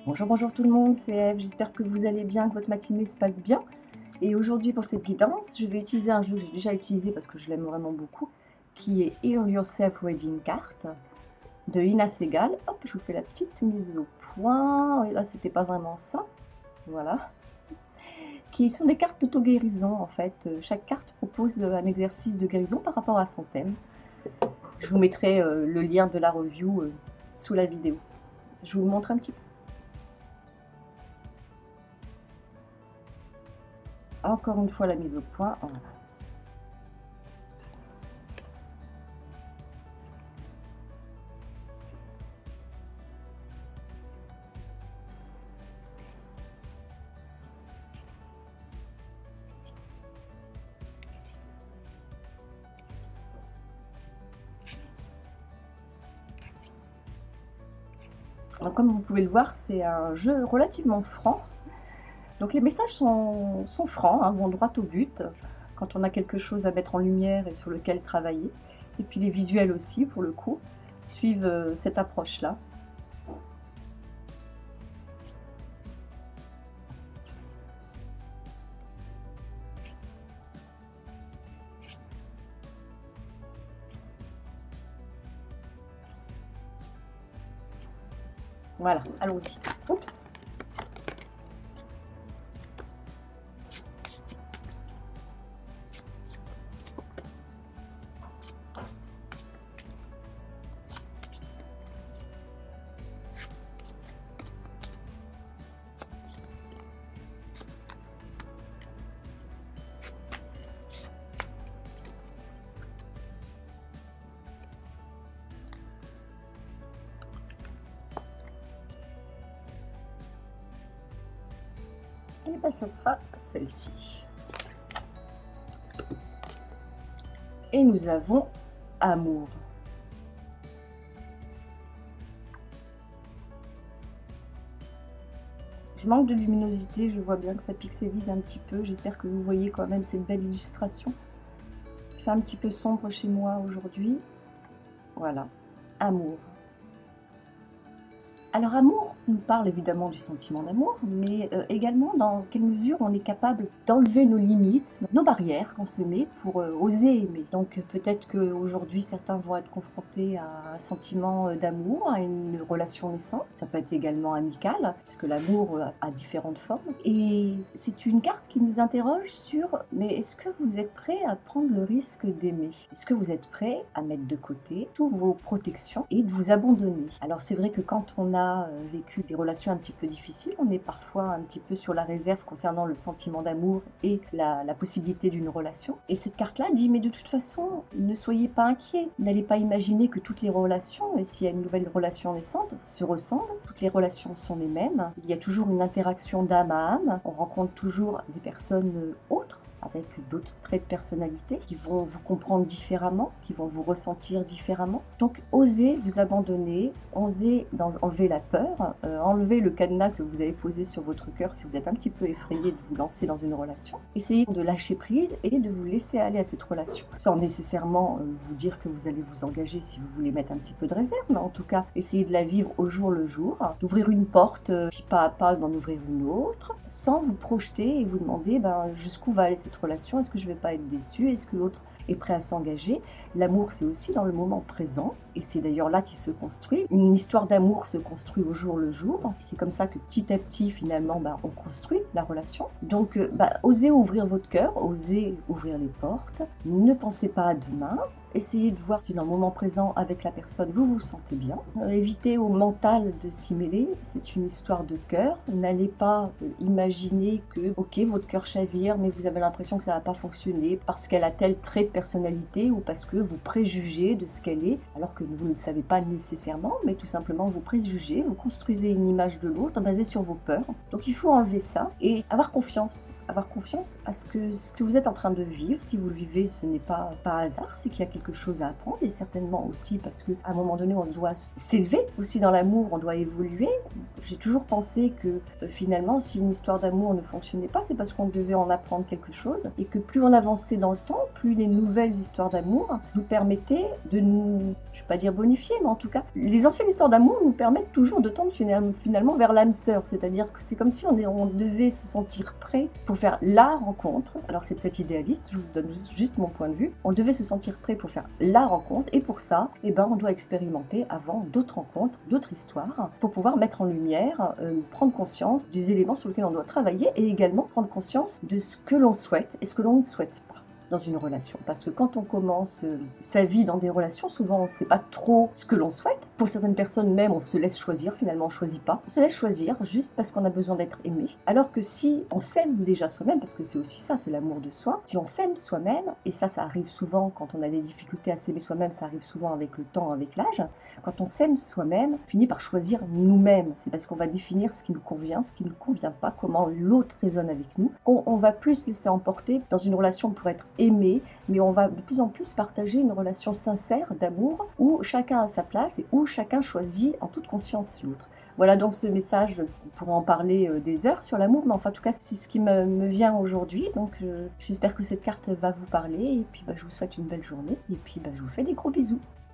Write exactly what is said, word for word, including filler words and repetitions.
Bonjour, bonjour tout le monde, c'est Eve, j'espère que vous allez bien, que votre matinée se passe bien. Et aujourd'hui pour cette guidance, je vais utiliser un jeu que j'ai déjà utilisé parce que je l'aime vraiment beaucoup, qui est Heal Yourself Wedding Card de Ina Segal. Hop, je vous fais la petite mise au point, et là c'était pas vraiment ça, voilà. Qui sont des cartes d'auto-guérison en fait, chaque carte propose un exercice de guérison par rapport à son thème. Je vous mettrai le lien de la review sous la vidéo. Je vous montre un petit peu. Encore une fois la mise au point, voilà. Alors, comme vous pouvez le voir, c'est un jeu relativement franc. Donc les messages sont, sont francs, hein, vont droit au but, quand on a quelque chose à mettre en lumière et sur lequel travailler. Et puis les visuels aussi, pour le coup, suivent euh, cette approche-là. Voilà, allons-y. Oups. Et bien, ce sera celle-ci. Et nous avons amour. Je manque de luminosité, je vois bien que ça pixelise un petit peu. J'espère que vous voyez quand même cette belle illustration. Il fait un petit peu sombre chez moi aujourd'hui. Voilà, amour. Alors amour nous parle évidemment du sentiment d'amour, mais euh, également dans quelle mesure on est capable d'enlever nos limites, nos barrières qu'on se met pour euh, oser aimer. Donc peut-être qu'aujourd'hui certains vont être confrontés à un sentiment d'amour, à une relation naissante. Ça peut être également amical, puisque l'amour a différentes formes. Et c'est une carte qui nous interroge sur, mais est-ce que vous êtes prêt à prendre le risque d'aimer? Est-ce que vous êtes prêt à mettre de côté toutes vos protections et de vous abandonner? Alors c'est vrai que quand on a vécu des relations un petit peu difficiles, on est parfois un petit peu sur la réserve concernant le sentiment d'amour et la, la possibilité d'une relation. Et cette carte-là dit, mais de toute façon, ne soyez pas inquiets. N'allez pas imaginer que toutes les relations, et s'il y a une nouvelle relation naissante, se ressemblent. Toutes les relations sont les mêmes. Il y a toujours une interaction d'âme à âme. On rencontre toujours des personnes autres, avec d'autres traits de personnalité qui vont vous comprendre différemment, qui vont vous ressentir différemment. Donc osez vous abandonner, osez enlever la peur, euh, enlever le cadenas que vous avez posé sur votre cœur si vous êtes un petit peu effrayé de vous lancer dans une relation. Essayez de lâcher prise et de vous laisser aller à cette relation, sans nécessairement euh, vous dire que vous allez vous engager si vous voulez mettre un petit peu de réserve, mais en tout cas essayez de la vivre au jour le jour, d'ouvrir une porte, euh, puis pas à pas d'en ouvrir une autre, sans vous projeter et vous demander ben, jusqu'où va aller cette relation, est-ce que je vais pas être déçue, est-ce que l'autre est prêt à s'engager. L'amour, c'est aussi dans le moment présent, et c'est d'ailleurs là qu'il se construit. Une histoire d'amour se construit au jour le jour. C'est comme ça que petit à petit, finalement, bah, on construit la relation. Donc, bah, osez ouvrir votre cœur, osez ouvrir les portes. Ne pensez pas à demain. Essayez de voir si dans le moment présent avec la personne vous vous sentez bien. Euh, évitez au mental de s'y mêler, c'est une histoire de cœur. N'allez pas euh, imaginer que ok votre cœur chavire mais vous avez l'impression que ça va pas fonctionner parce qu'elle a tel trait de personnalité ou parce que vous préjugez de ce qu'elle est alors que vous ne le savez pas nécessairement, mais tout simplement vous préjugez, vous construisez une image de l'autre basée sur vos peurs. Donc il faut enlever ça et avoir confiance avoir confiance à ce que, ce que vous êtes en train de vivre. Si vous le vivez, ce n'est pas par hasard, c'est qu'il y a quelque chose à apprendre, et certainement aussi parce qu'à un moment donné, on se doit s'élever aussi dans l'amour, on doit évoluer. J'ai toujours pensé que euh, finalement, si une histoire d'amour ne fonctionnait pas, c'est parce qu'on devait en apprendre quelque chose, et que plus on avançait dans le temps, plus les nouvelles histoires d'amour nous permettaient de nous, je ne vais pas dire bonifier, mais en tout cas, les anciennes histoires d'amour nous permettent toujours de tendre finalement vers l'âme sœur, c'est-à-dire que c'est comme si on, est, on devait se sentir prêt pour faire la rencontre. Alors c'est peut-être idéaliste, je vous donne juste mon point de vue. On devait se sentir prêt pour faire la rencontre, et pour ça, eh ben, on doit expérimenter avant d'autres rencontres, d'autres histoires, pour pouvoir mettre en lumière, euh, prendre conscience des éléments sur lesquels on doit travailler, et également prendre conscience de ce que l'on souhaite et ce que l'on ne souhaite pas dans une relation. Parce que quand on commence euh, sa vie dans des relations, souvent on ne sait pas trop ce que l'on souhaite. Pour certaines personnes même, on se laisse choisir, finalement on ne choisit pas. On se laisse choisir juste parce qu'on a besoin d'être aimé. Alors que si on s'aime déjà soi-même, parce que c'est aussi ça, c'est l'amour de soi, si on s'aime soi-même, et ça, ça arrive souvent quand on a des difficultés à s'aimer soi-même, ça arrive souvent avec le temps, avec l'âge, quand on s'aime soi-même, on finit par choisir nous-mêmes. C'est parce qu'on va définir ce qui nous convient, ce qui ne nous convient pas, comment l'autre résonne avec nous. On, on va plus se laisser emporter dans une relation pour être aimé, mais on va de plus en plus partager une relation sincère d'amour où chacun a sa place et où chacun choisit en toute conscience l'autre. Voilà donc ce message, on pourrait en parler des heures sur l'amour, mais enfin en tout cas c'est ce qui me, me vient aujourd'hui. Donc euh, j'espère que cette carte va vous parler, et puis bah, je vous souhaite une belle journée, et puis bah, je vous fais des gros bisous.